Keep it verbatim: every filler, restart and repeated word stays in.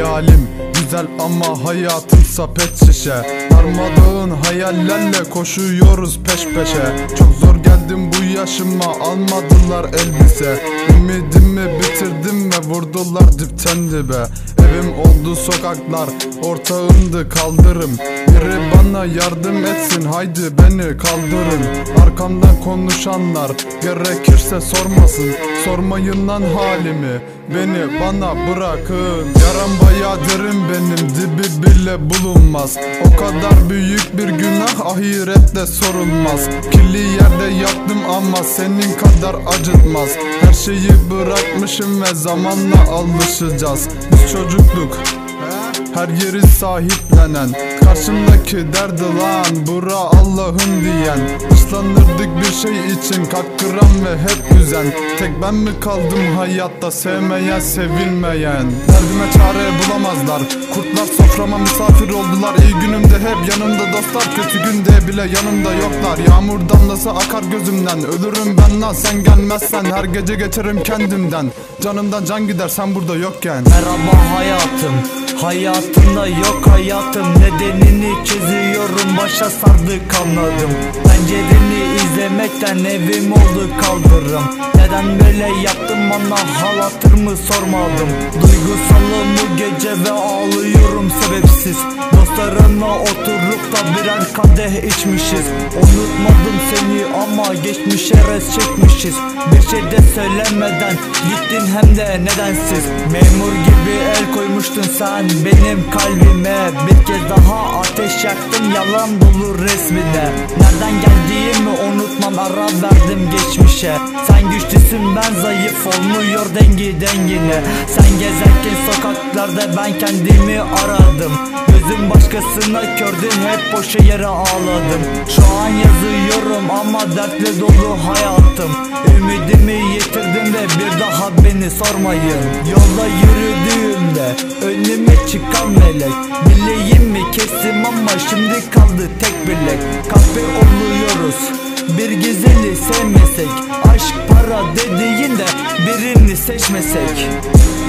Hayalim güzel ama hayatımsa pet şişe. Darmadağın hayallerle koşuyoruz peş peşe. Çok zor geldim bu yaşıma, almadılar elbise. Ümidimi bitirdim ve vurdular dipten dibe. Evim oldu sokaklar, ortağımdı kaldırım. Biri bana yardım etsin, haydi beni kaldırın. Arkamdan konuşanlar gerekirse sormasın. Sormayın lan halimi, beni bana bırakın. Yaram bayağı derin benim, dibi bile bulunmaz. O kadar büyük bir günah ahirette sorulmaz. Kirli yerde yattım ama senin kadar acıtmaz. Her şeyi bırakmışım ve zamanla alışacağız. Biz çocukluk, her yeri sahiplenen, karşımdaki derdi lan bura Allah'ın diyen. Dışlanırdık bir şey için, kalk kıran ve hep üzen. Tek ben mi kaldım hayatta, sevmeyen sevilmeyen? Derdime çare bulamazlar, kurtlar soframa misafir oldular. İyi günümde hep yanımda dostlar, kötü günde bile yanımda yoklar. Yağmur damlası akar gözümden, ölürüm ben lan sen gelmezsen. Her gece geçerim kendimden, canımdan can gider sen burada yokken. Merhaba hayatım, hayatımda yok hayatım. Nedenini çiziyorum, başa sardık anladım. Pencereni izlemekten evim oldu kaldırım. Neden böyle yaptım bana hal hatır mı sormadım. Duygusalım bu gece ve ağlıyorum sebepsiz. Dostlarımla oturup da birer kadeh içmişiz. Unutmadım seni ama geçmişe res çekmişiz. Bir şey de söylemeden gittin hem de nedensiz. Memur gibi el koymuştun sen benim kalbime. Bir kez daha ateş yaktım yalan dolu resmine. Nereden geldiğimi unutmam, ara verdim geçmişe. Sen güçlüsün ben zayıf, olmuyor dengi dengine. Sen gezerken sokaklarda ben kendimi aradım. Gözüm başkasına kördü, hep boşa yere ağladım. Şu an yazıyorum ama dertle dolu hayatım. Ümidimi yitirdim ve bir daha beni sormayın. Yolda yürüdüğümde önüme çıkan melek. Bileğimi kestim ama şimdi kaldı tek bilek. Kahpe oluyoruz bir güzeli sevmesek. Aşk para dediğinde birini seçmesek.